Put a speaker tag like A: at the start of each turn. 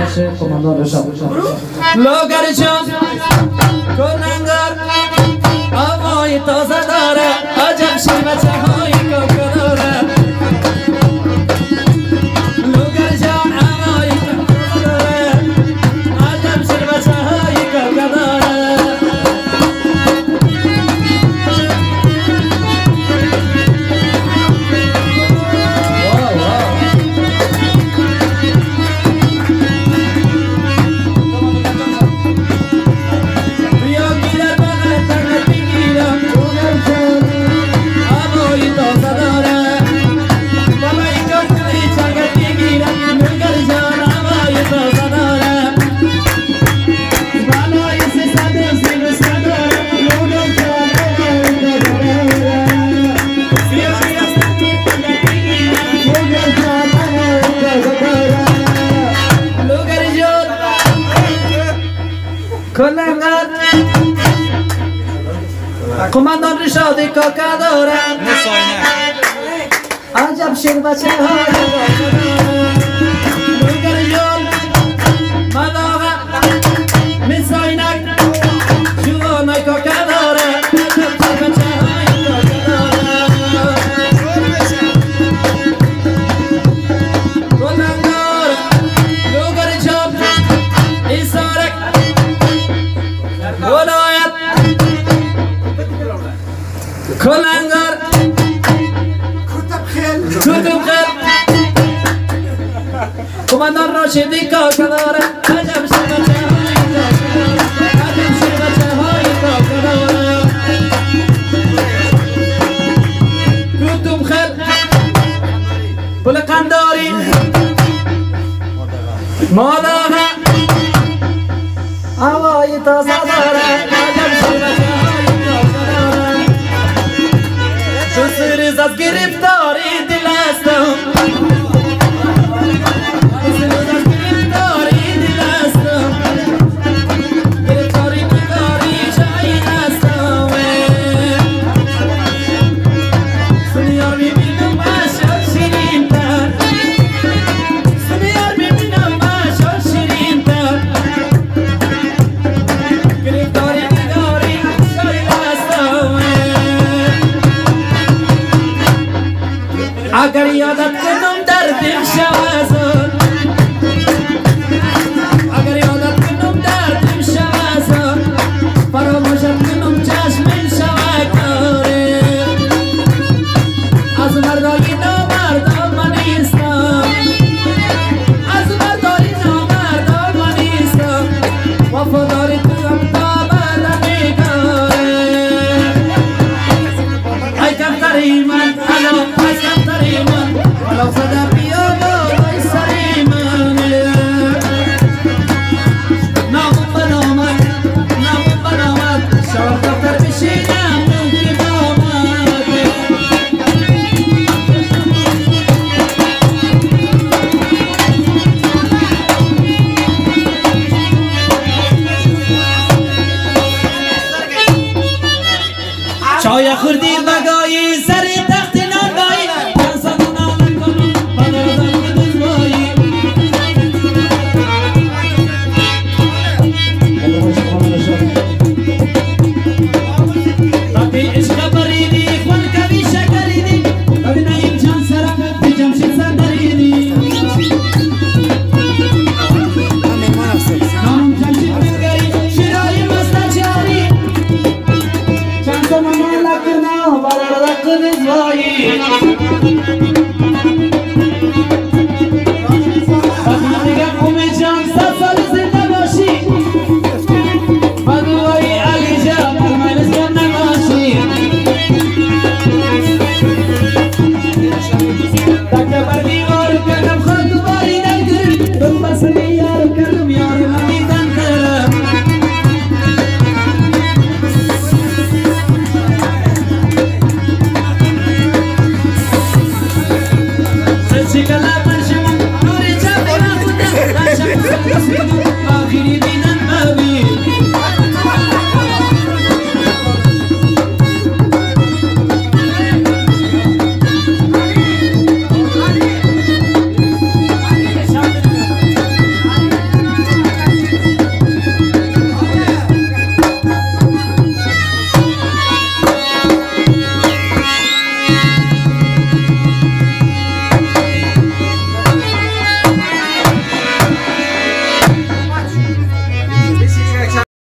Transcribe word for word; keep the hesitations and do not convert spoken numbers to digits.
A: باشه کماندان رشاد لوگر جان کننگر آوای تازه داره عجب شیر بچه های کوکو داره لوگر جان آوای تازه داره عجب شیر بچه های کوکو داره کماندان رشادی کوکو داره عجب شیر بچه های لوگر جان مداغه میساینک جوانای کوکو داره عجب شیر بچه های کوکو داره گلنگار لوگر جان ایسارک ولایت کلنگر کتب خیل کماندان راشدی کوکو داره عجب شیر بچه های عجب شیر بچه های کوکو داره کتب خیل پل قنداری ماداغه هوای تازه داره عجب شیر بچه های کوکو داره تو سریز از گرفتاری دل هستم سریز از گرفتاری دل هستم گرفتاری بیداری جایی هستم سنیار میبینم باشد شیرین تر سنیار میبینم باشد شیرین تر گرفتاری بیداری جایی هستم اگر یادت کنم در دل شوازم اگر یادت کنم در دل شوازم فراموشت کنم چشم شوکاره از مردای نامردان من نیستم از مردای نامردان من نیستم وفاداری توام تا بعد میکاره ای کمتری من الان ولو صدا بيومه ويسري مني نام بنامك نام بنامك شعور دفتر بشينا ممكن نامك شايا خردي بقاي سري تحت نامي Let's go.